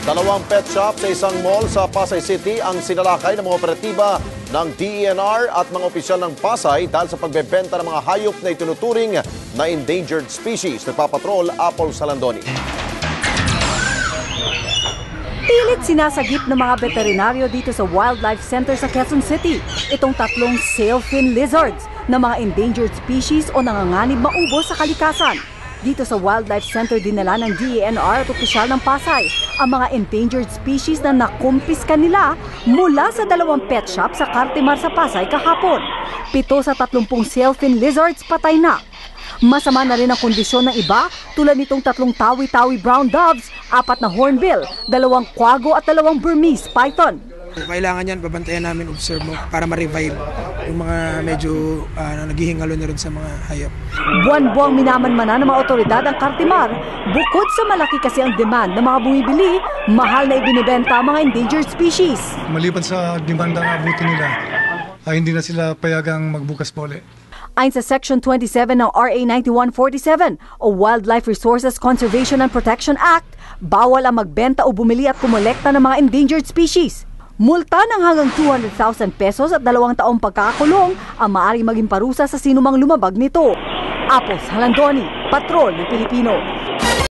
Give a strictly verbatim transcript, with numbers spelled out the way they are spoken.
Dalawang pet shop sa isang mall sa Pasay City ang sinalakay ng mga operatiba ng D E N R at mga opisyal ng Pasay dahil sa pagbebenta ng mga hayop na itunuturing na endangered species. Nagpapatrol, Apple Salandoni. Pilit sinasagip ng mga veterinaryo dito sa Wildlife Center sa Quezon City itong tatlong sailfin lizards na mga endangered species o nanganganib maubos sa kalikasan. Dito sa Wildlife Center dinala ng D E N R at opisyal ng Pasay ang mga endangered species na nakumpiska nila mula sa dalawang pet shop sa Cartimar sa Pasay kahapon. Pito sa tatlumpung sailfin lizards patay na. Masama na rin ang kondisyon ng iba tulad nitong tatlong tawi-tawi brown doves, apat na hornbill, dalawang quago at dalawang Burmese python. Kailangan yan, babantayan namin, observe mo para ma-revive yung mga medyo uh, naghihingalo na rin sa mga hayop. Buwan-buwang minamanmana ng mga otoridad ang Cartimar. Bukod sa malaki kasi ang demand ng mga bumibili, mahal na ibinibenta ang mga endangered species. Maliban sa demand ang abutin nila, ay hindi na sila payagang magbukas pa ulit. Ayon sa Section twenty-seven ng R A ninety-one forty-seven o Wildlife Resources Conservation and Protection Act, bawal ang magbenta o bumili at kumolekta ng mga endangered species. Multa ng hanggang two hundred thousand pesos at dalawang taong pagkakakulong ang maaaring maging parusa sa sinumang lumabag nito. Apple Salandoni, Patrol ng Pilipino.